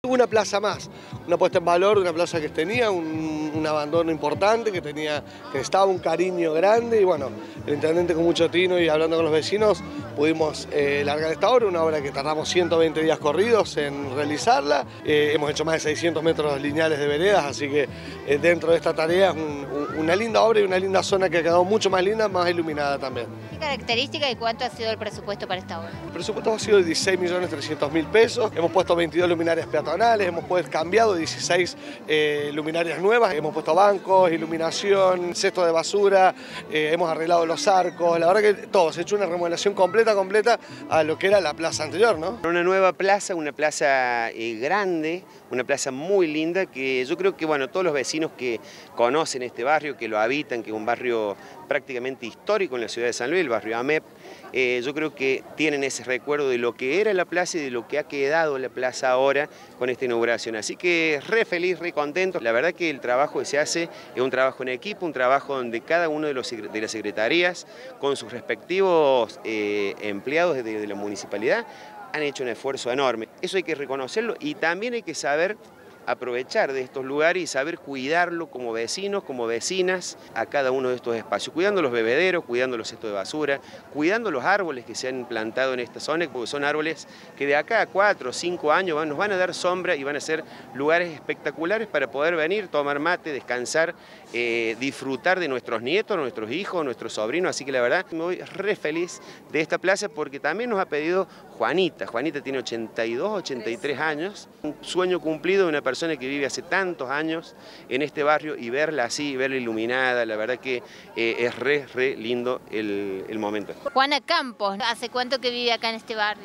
Una plaza más, una puesta en valor de una plaza que tenía un abandono importante, que estaba un cariño grande y bueno, el intendente con mucho tino y hablando con los vecinos pudimos largar esta obra, una obra que tardamos 120 días corridos en realizarla, hemos hecho más de 600 metros lineales de veredas, así que dentro de esta tarea es una linda obra y una linda zona que ha quedado mucho más linda, más iluminada también. ¿Qué característica y cuánto ha sido el presupuesto para esta obra? El presupuesto ha sido de 16.300.000 pesos, hemos puesto 22 luminarias peatonales, hemos cambiado 16 luminarias nuevas, hemos puesto bancos, iluminación, cesto de basura, hemos arreglado los arcos, la verdad que todo, se ha hecho una remodelación completa a lo que era la plaza anterior, ¿no? Una nueva plaza, una plaza grande, una plaza muy linda que yo creo que bueno, todos los vecinos que conocen este barrio, que lo habitan, que es un barrio prácticamente histórico en la ciudad de San Luis, el barrio AMEP, yo creo que tienen ese recuerdo de lo que era la plaza y de lo que ha quedado la plaza ahora con esta inauguración. Así que re feliz, re contento. La verdad que el trabajo que se hace es un trabajo en equipo, un trabajo donde cada uno de las secretarías, con sus respectivos empleados de la municipalidad, han hecho un esfuerzo enorme. Eso hay que reconocerlo y también hay que saber aprovechar de estos lugares y saber cuidarlo como vecinos, como vecinas a cada uno de estos espacios, cuidando los bebederos, cuidando los cestos de basura, cuidando los árboles que se han plantado en esta zona, porque son árboles que de acá a 4 o 5 años nos van a dar sombra y van a ser lugares espectaculares para poder venir, tomar mate, descansar, disfrutar de nuestros nietos, nuestros hijos, nuestros sobrinos, así que la verdad me voy re feliz de esta plaza porque también nos ha pedido Juanita. Juanita tiene 82, 83 años, un sueño cumplido de una persona que vive hace tantos años en este barrio y verla así, verla iluminada, la verdad que es re lindo el momento. Juana Campos, ¿hace cuánto que vive acá en este barrio?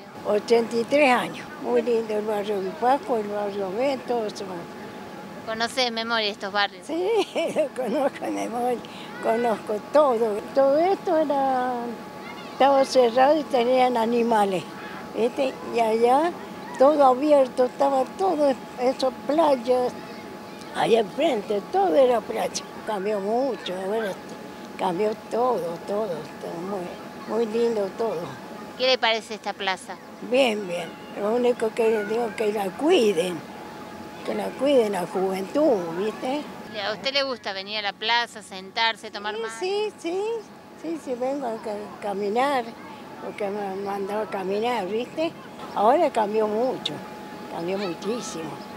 83 años, muy lindo el barrio Vipaco, el barrio Beto, eso. ¿Conoce de memoria estos barrios? Sí, lo conozco de memoria, conozco todo. Todo esto estaba cerrado y tenían animales, ¿viste? Y allá todo abierto, estaba todo eso, playas, allá enfrente, todo era playa. Cambió mucho, ahora cambió todo, muy lindo todo. ¿Qué le parece esta plaza? Bien, lo único que digo es que la cuiden la juventud, ¿viste? ¿A usted le gusta venir a la plaza, sentarse, tomar mate? Sí, vengo a caminar, porque me han mandado a caminar, ¿viste? Ahora cambió mucho, cambió muchísimo.